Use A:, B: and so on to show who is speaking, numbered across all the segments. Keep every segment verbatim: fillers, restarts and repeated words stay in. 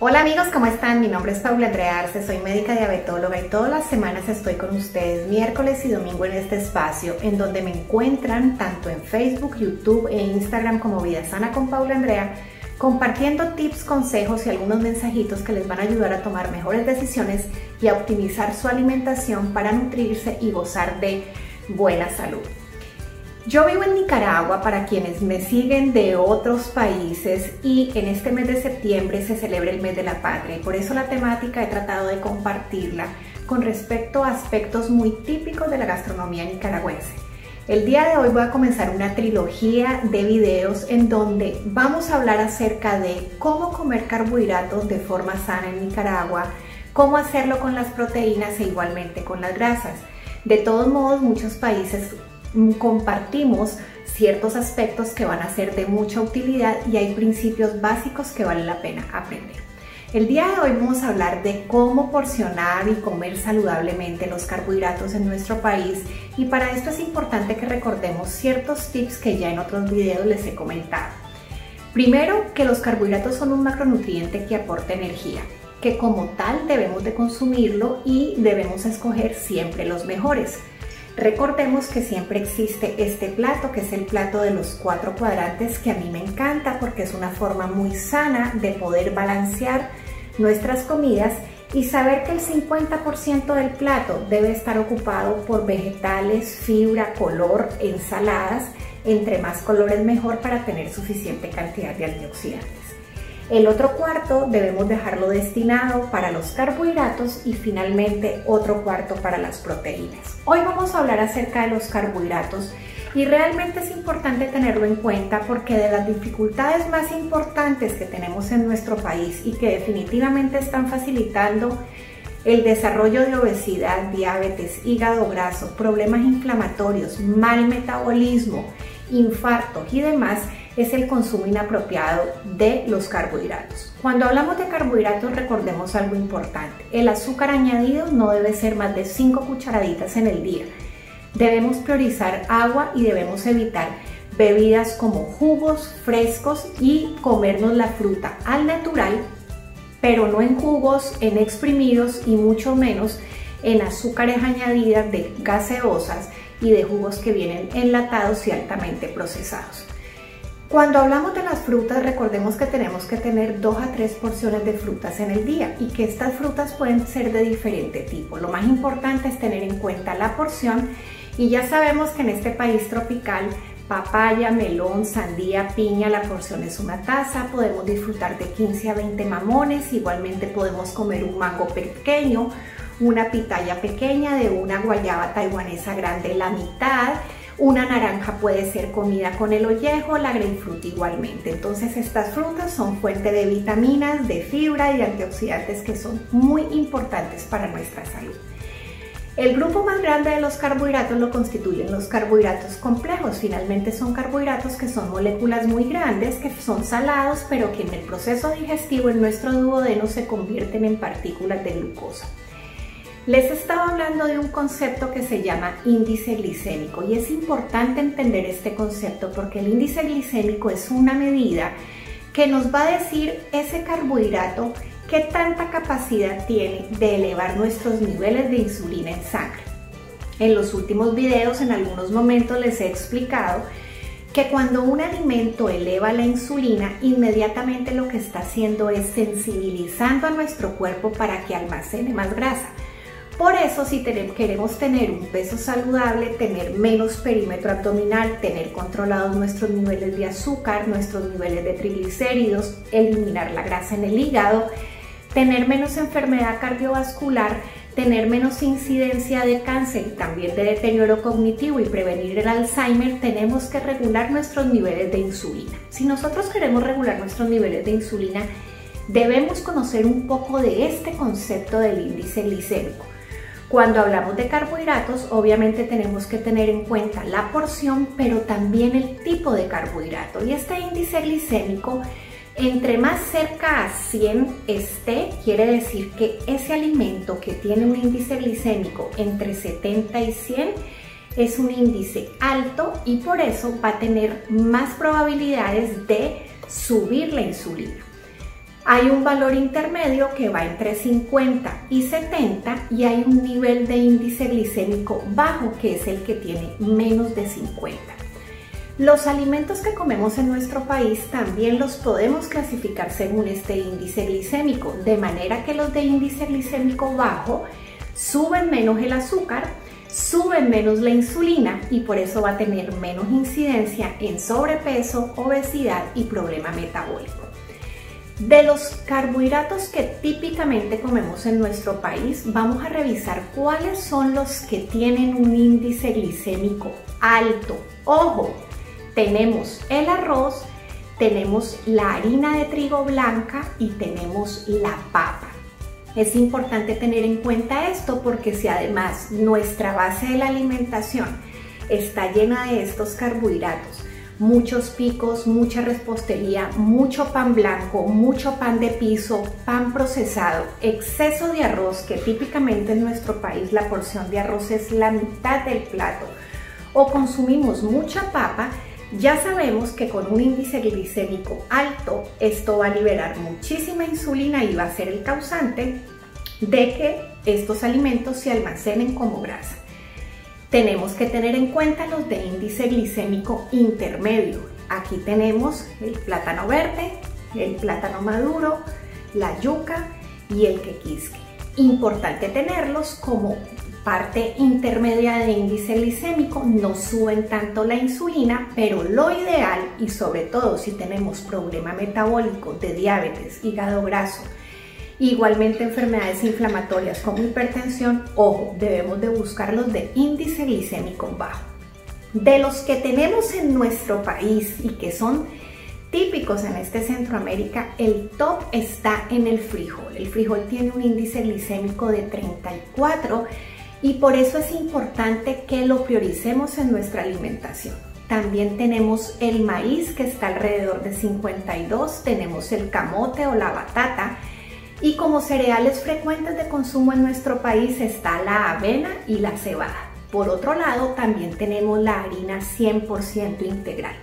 A: Hola amigos, ¿cómo están? Mi nombre es Paula Andrea Arce, soy médica diabetóloga y todas las semanas estoy con ustedes miércoles y domingo en este espacio en donde me encuentran tanto en Facebook, YouTube e Instagram como Vida Sana con Paula Andrea, compartiendo tips, consejos y algunos mensajitos que les van a ayudar a tomar mejores decisiones y a optimizar su alimentación para nutrirse y gozar de buena salud. Yo vivo en Nicaragua, para quienes me siguen de otros países, y en este mes de septiembre se celebra el mes de la patria y por eso la temática he tratado de compartirla con respecto a aspectos muy típicos de la gastronomía nicaragüense. El día de hoy voy a comenzar una trilogía de videos en donde vamos a hablar acerca de cómo comer carbohidratos de forma sana en Nicaragua, cómo hacerlo con las proteínas e igualmente con las grasas. De todos modos, muchos países compartimos ciertos aspectos que van a ser de mucha utilidad y hay principios básicos que vale la pena aprender. El día de hoy vamos a hablar de cómo porcionar y comer saludablemente los carbohidratos en nuestro país, y para esto es importante que recordemos ciertos tips que ya en otros videos les he comentado. Primero, que los carbohidratos son un macronutriente que aporta energía, que como tal debemos de consumirlo y debemos escoger siempre los mejores. Recordemos que siempre existe este plato, que es el plato de los cuatro cuadrantes, que a mí me encanta porque es una forma muy sana de poder balancear nuestras comidas y saber que el cincuenta por ciento del plato debe estar ocupado por vegetales, fibra, color, ensaladas. Entre más colores mejor para tener suficiente cantidad de antioxidantes. El otro cuarto debemos dejarlo destinado para los carbohidratos y finalmente otro cuarto para las proteínas. Hoy vamos a hablar acerca de los carbohidratos y realmente es importante tenerlo en cuenta porque de las dificultades más importantes que tenemos en nuestro país y que definitivamente están facilitando el desarrollo de obesidad, diabetes, hígado graso, problemas inflamatorios, mal metabolismo, infartos y demás, es el consumo inapropiado de los carbohidratos. Cuando hablamos de carbohidratos, recordemos algo importante. El azúcar añadido no debe ser más de cinco cucharaditas en el día. Debemos priorizar agua y debemos evitar bebidas como jugos frescos y comernos la fruta al natural, pero no en jugos, en exprimidos y mucho menos en azúcares añadidas de gaseosas y de jugos que vienen enlatados y altamente procesados. Cuando hablamos de las frutas, recordemos que tenemos que tener dos a tres porciones de frutas en el día y que estas frutas pueden ser de diferente tipo. Lo más importante es tener en cuenta la porción y ya sabemos que en este país tropical, papaya, melón, sandía, piña, la porción es una taza. Podemos disfrutar de quince a veinte mamones, igualmente podemos comer un mango pequeño, una pitaya pequeña, de una guayaba taiwanesa grande la mitad. Una naranja puede ser comida con el ollejo, la grapefruit igualmente. Entonces estas frutas son fuente de vitaminas, de fibra y de antioxidantes que son muy importantes para nuestra salud. El grupo más grande de los carbohidratos lo constituyen los carbohidratos complejos. Finalmente son carbohidratos que son moléculas muy grandes, que son salados, pero que en el proceso digestivo en nuestro duodeno se convierten en partículas de glucosa. Les estaba hablando de un concepto que se llama índice glicémico y es importante entender este concepto porque el índice glicémico es una medida que nos va a decir ese carbohidrato qué tanta capacidad tiene de elevar nuestros niveles de insulina en sangre. En los últimos videos, en algunos momentos les he explicado que cuando un alimento eleva la insulina, inmediatamente lo que está haciendo es sensibilizando a nuestro cuerpo para que almacene más grasa. Por eso, si tenemos, queremos tener un peso saludable, tener menos perímetro abdominal, tener controlados nuestros niveles de azúcar, nuestros niveles de triglicéridos, eliminar la grasa en el hígado, tener menos enfermedad cardiovascular, tener menos incidencia de cáncer y también de deterioro cognitivo y prevenir el Alzheimer, tenemos que regular nuestros niveles de insulina. Si nosotros queremos regular nuestros niveles de insulina, debemos conocer un poco de este concepto del índice glicémico. Cuando hablamos de carbohidratos, obviamente tenemos que tener en cuenta la porción, pero también el tipo de carbohidrato. Y este índice glicémico, entre más cerca a cien esté, quiere decir que ese alimento que tiene un índice glicémico entre setenta y cien es un índice alto y por eso va a tener más probabilidades de subir la insulina. Hay un valor intermedio que va entre cincuenta y setenta y hay un nivel de índice glicémico bajo que es el que tiene menos de cincuenta. Los alimentos que comemos en nuestro país también los podemos clasificar según este índice glicémico, de manera que los de índice glicémico bajo suben menos el azúcar, suben menos la insulina y por eso va a tener menos incidencia en sobrepeso, obesidad y problema metabólico. De los carbohidratos que típicamente comemos en nuestro país, vamos a revisar cuáles son los que tienen un índice glicémico alto. ¡Ojo! Tenemos el arroz, tenemos la harina de trigo blanca y tenemos la papa. Es importante tener en cuenta esto porque si además nuestra base de la alimentación está llena de estos carbohidratos, muchos picos, mucha repostería, mucho pan blanco, mucho pan de piso, pan procesado, exceso de arroz, que típicamente en nuestro país la porción de arroz es la mitad del plato, o consumimos mucha papa, ya sabemos que con un índice glicémico alto esto va a liberar muchísima insulina y va a ser el causante de que estos alimentos se almacenen como grasa. Tenemos que tener en cuenta los de índice glicémico intermedio. Aquí tenemos el plátano verde, el plátano maduro, la yuca y el quequisque. Importante tenerlos como parte intermedia de índice glicémico, no suben tanto la insulina, pero lo ideal, y sobre todo si tenemos problema metabólico de diabetes, hígado graso, igualmente enfermedades inflamatorias como hipertensión, ojo, debemos de buscar los de índice glicémico bajo. De los que tenemos en nuestro país y que son típicos en este Centroamérica, el top está en el frijol. El frijol tiene un índice glicémico de treinta y cuatro y por eso es importante que lo prioricemos en nuestra alimentación. También tenemos el maíz, que está alrededor de cincuenta y dos, tenemos el camote o la batata, y como cereales frecuentes de consumo en nuestro país está la avena y la cebada. Por otro lado, también tenemos la harina cien por ciento integral.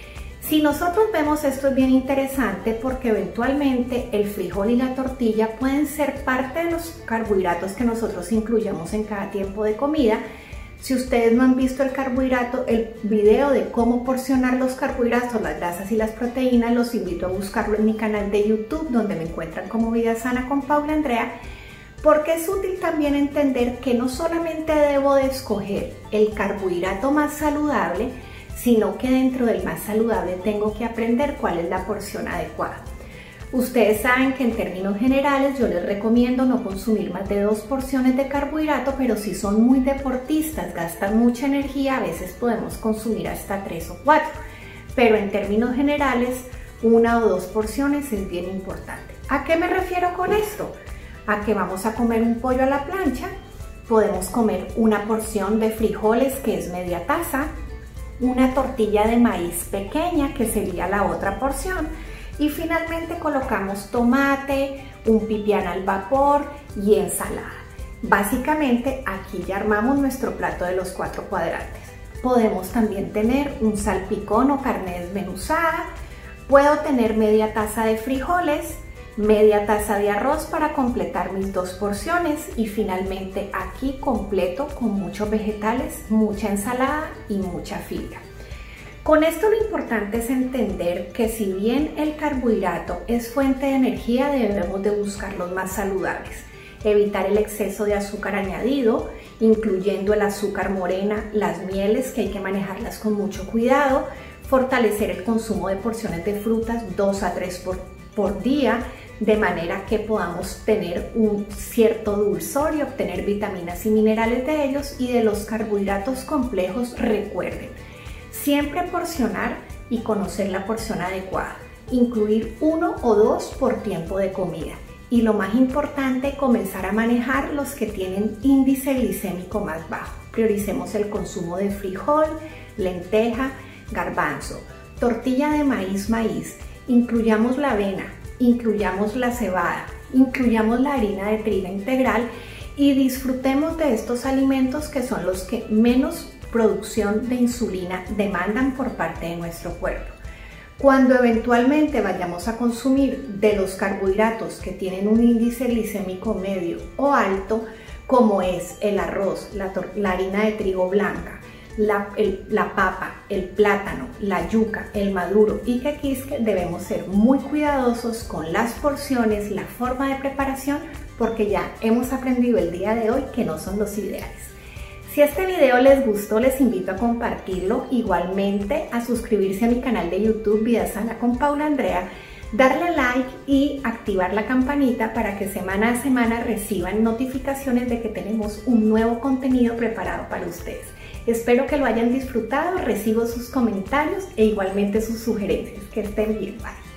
A: Si nosotros vemos esto, es bien interesante porque eventualmente el frijol y la tortilla pueden ser parte de los carbohidratos que nosotros incluyamos en cada tiempo de comida. Si ustedes no han visto el carbohidrato, el video de cómo porcionar los carbohidratos, las grasas y las proteínas, los invito a buscarlo en mi canal de YouTube, donde me encuentran como Vida Sana con Paula Andrea, porque es útil también entender que no solamente debo de escoger el carbohidrato más saludable, sino que dentro del más saludable tengo que aprender cuál es la porción adecuada. Ustedes saben que en términos generales yo les recomiendo no consumir más de dos porciones de carbohidrato, pero si son muy deportistas, gastan mucha energía, a veces podemos consumir hasta tres o cuatro. Pero en términos generales, una o dos porciones es bien importante. ¿A qué me refiero con esto? A que vamos a comer un pollo a la plancha, podemos comer una porción de frijoles, que es media taza, una tortilla de maíz pequeña, que sería la otra porción, y finalmente colocamos tomate, un pipián al vapor y ensalada. Básicamente aquí ya armamos nuestro plato de los cuatro cuadrantes. Podemos también tener un salpicón o carne desmenuzada, puedo tener media taza de frijoles, media taza de arroz para completar mis dos porciones y finalmente aquí completo con muchos vegetales, mucha ensalada y mucha fibra. Con esto lo importante es entender que si bien el carbohidrato es fuente de energía, debemos de buscar los más saludables. Evitar el exceso de azúcar añadido, incluyendo el azúcar morena, las mieles, que hay que manejarlas con mucho cuidado, fortalecer el consumo de porciones de frutas dos a tres por, por día, de manera que podamos tener un cierto dulzor y obtener vitaminas y minerales de ellos. Y de los carbohidratos complejos, recuerden, siempre porcionar y conocer la porción adecuada, incluir uno o dos por tiempo de comida. Y lo más importante, comenzar a manejar los que tienen índice glicémico más bajo. Prioricemos el consumo de frijol, lenteja, garbanzo, tortilla de maíz, maíz, incluyamos la avena, incluyamos la cebada, incluyamos la harina de trigo integral y disfrutemos de estos alimentos que son los que menos producción de insulina demandan por parte de nuestro cuerpo. Cuando eventualmente vayamos a consumir de los carbohidratos que tienen un índice glicémico medio o alto, como es el arroz, la, la harina de trigo blanca, la, el, la papa, el plátano, la yuca, el maduro y quequisque, debemos ser muy cuidadosos con las porciones, la forma de preparación, porque ya hemos aprendido el día de hoy que no son los ideales. Si este video les gustó, les invito a compartirlo, igualmente a suscribirse a mi canal de YouTube Vida Sana con Paula Andrea, darle like y activar la campanita para que semana a semana reciban notificaciones de que tenemos un nuevo contenido preparado para ustedes. Espero que lo hayan disfrutado, recibo sus comentarios e igualmente sus sugerencias. Que estén bien, bye.